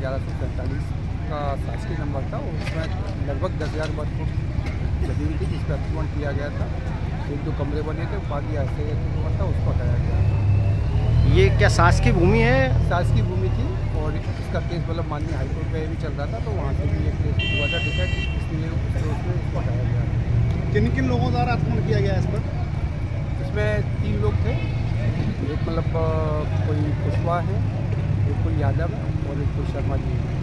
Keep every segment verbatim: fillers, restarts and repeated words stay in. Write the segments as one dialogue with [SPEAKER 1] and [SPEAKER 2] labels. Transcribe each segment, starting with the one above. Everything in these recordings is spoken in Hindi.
[SPEAKER 1] ग्यारह सौ सैंतालीस का शासकीय नंबर था। उसमें लगभग दस हज़ार वर्ग फुट जमीन थी जिस पर अतिक्रमण किया गया था। एक दो कमरे बने थे, बाकी ऐसे अतिक्रमण था, उसको हटाया गया।
[SPEAKER 2] ये क्या शासकीय भूमि है?
[SPEAKER 1] शासकीय भूमि थी और इसका केस मतलब माननीय हाईकोर्ट पे भी चल रहा था, तो वहाँ से भी एक केस हुआ था डिसाइड, इसलिए उसमें इसको हटाया गया।
[SPEAKER 3] किन किन लोगों द्वारा अतिक्रमण किया गया इस पर?
[SPEAKER 1] इसमें तीन लोग थे, एक मतलब कोई कुशवाहा है, एक कोई यादव है और एक कोई शर्मा जी है।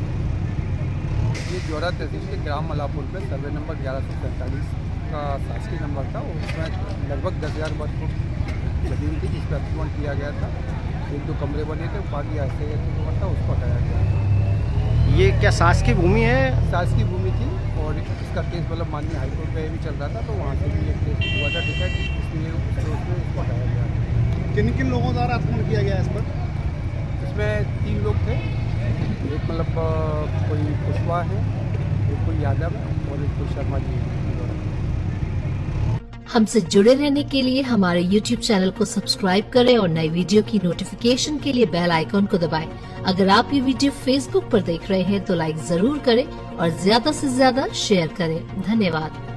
[SPEAKER 1] ये जोरा तहसील के ग्राम मलापुर पे सर्वे नंबर ग्यारह सौ सैंतालीस का शासकीय नंबर था। उसमें लगभग दस हज़ार वर्ग फुट जमीन थी जिस पर अतिक्रमण किया गया था। एक दो कमरे बने थे, बाकी ऐसे अतिक्रमण था, उसको हटाया गया।
[SPEAKER 2] ये क्या शासकीय भूमि है?
[SPEAKER 1] शासकीय भूमि थी और इसका केस मतलब माननीय हाईकोर्ट पे भी चल रहा था, तो वहाँ से भी एक केस हुआ था डिसाइड, इसलिए उसमें इसको हटाया गया।
[SPEAKER 3] किन किन लोगों द्वारा अतिक्रमण किया गया इस पर?
[SPEAKER 1] इसमें तीन लोग थे, एक मतलब कोई कुशवाहा है, एक कोई यादव है और एक कोई शर्मा जी है।
[SPEAKER 4] हमसे जुड़े रहने के लिए हमारे यूट्यूब चैनल को सब्सक्राइब करें और नई वीडियो की नोटिफिकेशन के लिए बेल आइकॉन को दबाएं। अगर आप ये वीडियो फेसबुक पर देख रहे हैं तो लाइक जरूर करें और ज्यादा से ज्यादा शेयर करें। धन्यवाद।